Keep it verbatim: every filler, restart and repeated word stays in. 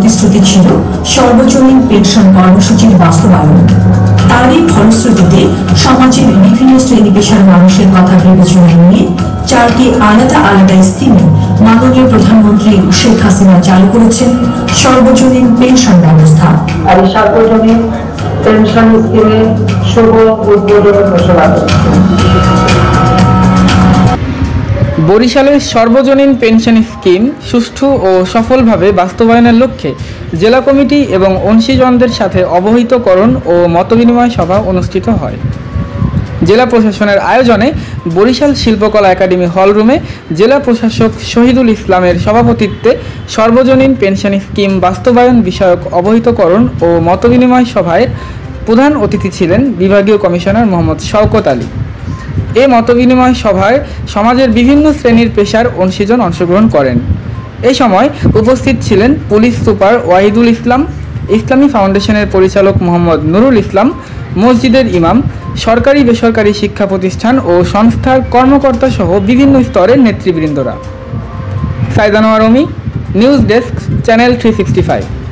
প্রতিশ্রুতি ছিল সর্বজনীন পেনশন কর্মসূচির বাস্তবায়ন। তারই ফলশ্রুতিতে সমাজের বিভিন্ন শ্রেণী পেশার মানুষের কথা বিবেচনায় নিয়ে চারটি আলাদা আলাদা স্কিমে মাননীয় প্রধানমন্ত্রী শেখ হাসিনা চালু করেছেন সর্বজনীন পেনশন ব্যবস্থা। আর এই সর্বজনীন পেনশন স্কিমে শুভ উদ্বোধন ঘোষণা বরিশালের সর্বজনীন পেনশন স্কিম সুষ্ঠু ও সফলভাবে বাস্তবায়নের লক্ষ্যে জেলা কমিটি এবং অংশীজনদের সাথে অবহিতকরণ ও মতবিনিময় সভা অনুষ্ঠিত হয়। জেলা প্রশাসনের আয়োজনে বরিশাল শিল্পকলা একাডেমি হলরুমে জেলা প্রশাসক শহীদুল ইসলামের সভাপতিত্বে সর্বজনীন পেনশন স্কিম বাস্তবায়ন বিষয়ক অবহিতকরণ ও মতবিনিময় সভায় প্রধান অতিথি ছিলেন বিভাগীয় কমিশনার মোহাম্মদ শওকত আলী। এ মতবিনিময় সভায় সমাজের বিভিন্ন শ্রেণীর পেশার অংশীজন অংশগ্রহণ করেন। এই সময় উপস্থিত ছিলেন পুলিশ সুপার ওয়াহিদুল ইসলাম, ইসলামী ফাউন্ডেশনের পরিচালক মোহাম্মদ নুরুল ইসলাম, মসজিদের ইমাম, সরকারি বেসরকারি শিক্ষা প্রতিষ্ঠান ও সংস্থার কর্মকর্তা সহ বিভিন্ন স্তরের নেতৃবৃন্দরা। Saidanowar Omi, news desk, channel three sixty five.